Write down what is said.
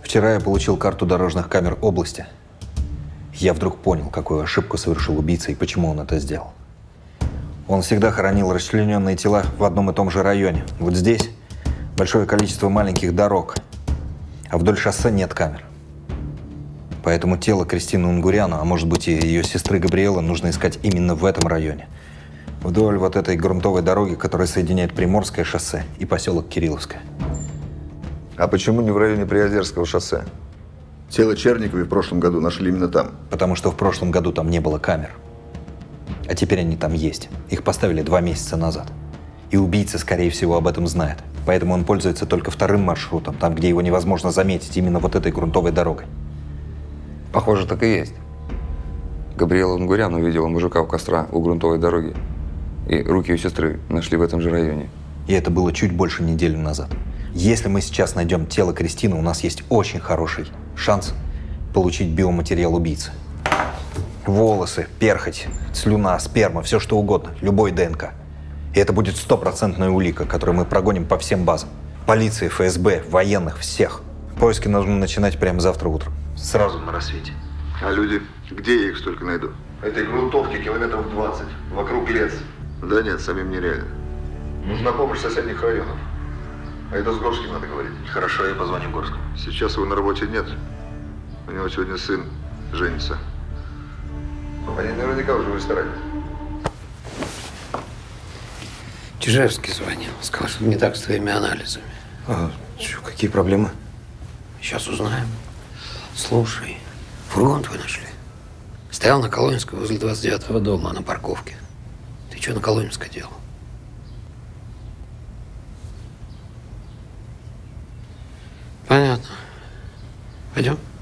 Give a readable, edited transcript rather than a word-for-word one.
Вчера я получил карту дорожных камер области. Я вдруг понял, какую ошибку совершил убийца и почему он это сделал. Он всегда хоронил расчлененные тела в одном и том же районе. Вот здесь большое количество маленьких дорог, а вдоль шоссе нет камер. Поэтому тело Кристины Унгуряну, а может быть и ее сестры Габриэлы, нужно искать именно в этом районе. Вдоль вот этой грунтовой дороги, которая соединяет Приморское шоссе и поселок Кирилловское. А почему не в районе Приозерского шоссе? Тело Черниковой в прошлом году нашли именно там. Потому что в прошлом году там не было камер. А теперь они там есть. Их поставили 2 месяца назад. И убийца, скорее всего, об этом знает. Поэтому он пользуется только вторым маршрутом, там, где его невозможно заметить, именно вот этой грунтовой дорогой. Похоже, так и есть. Габриэла Унгурян увидела мужика у костра у грунтовой дороги. И руки ее сестры нашли в этом же районе. И это было чуть больше недели назад. Если мы сейчас найдем тело Кристины, у нас есть очень хороший шанс получить биоматериал убийцы. Волосы, перхоть, слюна, сперма, все что угодно, любой ДНК. И это будет стопроцентная улика, которую мы прогоним по всем базам. Полиции, ФСБ, военных, всех. Поиски нужно начинать прямо завтра утром. Сразу на рассвете. А люди? Где я их столько найду? Этой грунтовки километров 20, вокруг лес. Да нет, самим нереально. Нужна помощь соседних районов. А это с Горским надо говорить. Хорошо, я позвоню Горскому. Сейчас его на работе нет. У него сегодня сын женится. Они наверняка уже в ресторане. Чижевский звонил. Сказал, что не так с твоими анализами. А что, какие проблемы? Сейчас узнаем. Слушай, фургон твой нашли. Стоял на Коломенской возле 29-го дома на парковке. Ты что на Коломенской делал? Понятно. Пойдем?